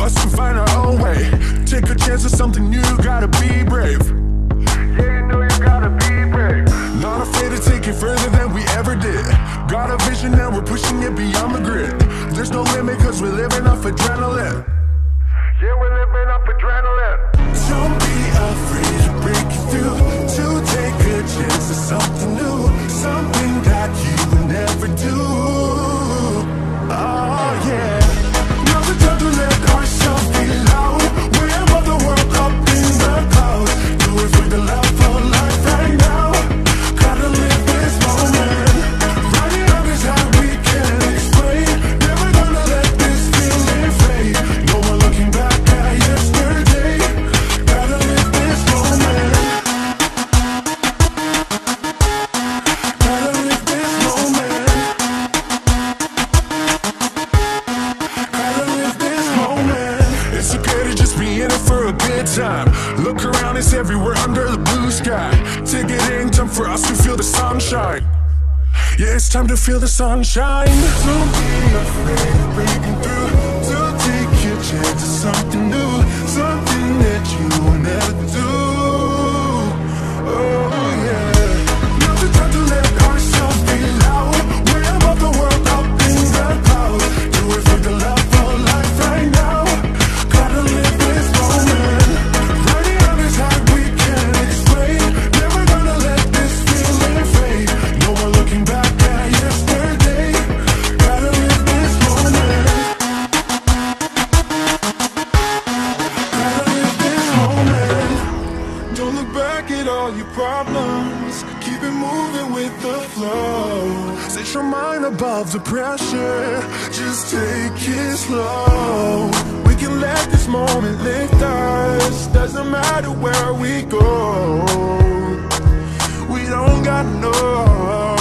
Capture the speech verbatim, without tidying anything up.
us to find our own way. Take a chance at something new, gotta be brave. Yeah, you know you gotta be brave. Not afraid to take it further than we ever did. Got a vision and we're pushing it beyond the grid. There's no limit cause we're living off adrenaline. Yeah, we're living off adrenaline. Don't be afraid to break it through, to take a chance at something new, something that you would never do. Oh yeah. Now's the time to let ourselves be loud. We're above the world, up in the clouds. Do it for the love of life right now. Gotta live this moment. Riding on this high we can't explain. Never gonna let this feeling fade. No more looking back at yesterday. Gotta live this moment. Gotta live this moment. Gotta live this moment. It's okay to just be in it for a good time. Look around, it's everywhere under the blue sky. Take it in, time for us to feel the sunshine. Yeah, it's time to feel the sunshine. Don't be afraid of breaking through, to take your chance at something new, something that you will never do. Oh yeah. Now's the time to let ourselves be loud. We're above the world, up in the clouds. Do it for the love of life right now. Gotta live this moment. Riding on this high we can't explain. Never gonna let this feeling fade. No more looking back at yesterday. Gotta live this moment. Gotta live this moment. Don't look back at all your problems. Keep it moving with the flow. Set your mind above the pressure. Just take it slow. We can let this moment lift us. Doesn't matter where we go. We don't got no